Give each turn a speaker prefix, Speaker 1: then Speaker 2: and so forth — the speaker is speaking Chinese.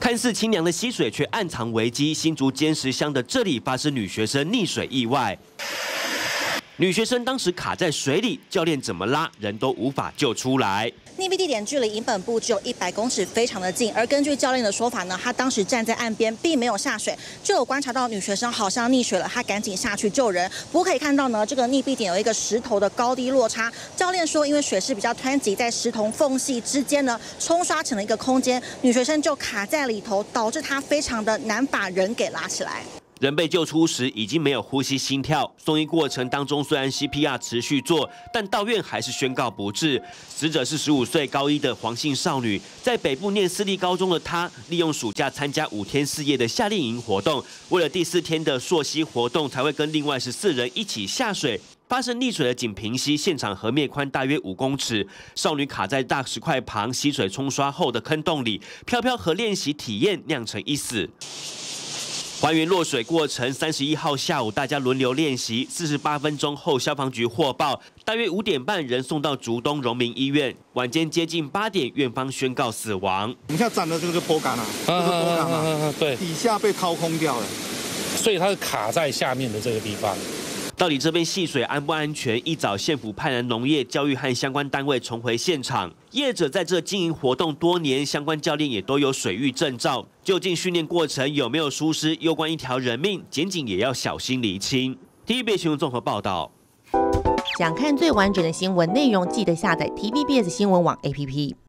Speaker 1: 看似清凉的溪水，却暗藏危机。新竹尖石乡的这里发生女学生溺水意外，女学生当时卡在水里，教练怎么拉人都无法救出来。
Speaker 2: 溺毙地点距离营本部只有100公尺，非常的近。而根据教练的说法呢，他当时站在岸边，并没有下水，就有观察到女学生好像溺水了，他赶紧下去救人。不过可以看到呢，这个溺毙点有一个石头的高低落差。教练说，因为水势比较湍急，在石头缝隙之间呢，冲刷成了一个空间，女学生就卡在里头，导致她非常的难把人给拉起来。
Speaker 1: 人被救出时已经没有呼吸心跳，送医过程当中虽然 CPR 持续做，但到院还是宣告不治。死者是15岁高一的黄姓少女，在北部念私立高中的她，利用暑假参加5天4夜的夏令营活动，为了第4天的溯溪活动，才会跟另外14人一起下水。发生溺水的锦屏溪，现场河面宽大约5公尺，少女卡在大石块旁，溪水冲刷后的坑洞里，飘飘河练习体验酿成一死。还原落水过程，31号下午大家轮流练习，48分钟后消防局获报，大约5点半人送到竹东荣民医院，晚间接近8点，院方宣告死亡。
Speaker 3: 我们现在站的这个坡杆啊，这个坡杆啊，
Speaker 4: 对，
Speaker 3: 底下被掏空掉了，
Speaker 4: 所以它是卡在下面的这个地方。
Speaker 1: 到底这边戏水安不安全？一早县府派人农业、教育和相关单位重回现场。业者在这经营活动多年，相关教练也都有水域证照。究竟训练过程有没有疏失，攸关一条人命，检警也要小心厘清。TVBS 新闻综合报道。
Speaker 5: 想看最完整的新闻内容，记得下载 TVBS 新闻网 APP。